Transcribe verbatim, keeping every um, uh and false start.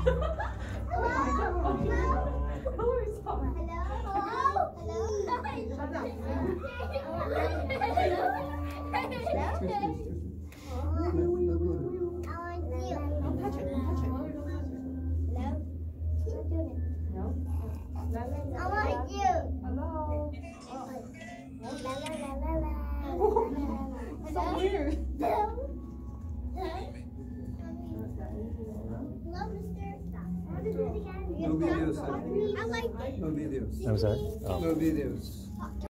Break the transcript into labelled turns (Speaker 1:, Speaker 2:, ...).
Speaker 1: I want you. Hello.
Speaker 2: So weird.
Speaker 3: No videos.
Speaker 1: I like it.
Speaker 3: No videos.
Speaker 4: I'm sorry? Oh.
Speaker 3: No videos.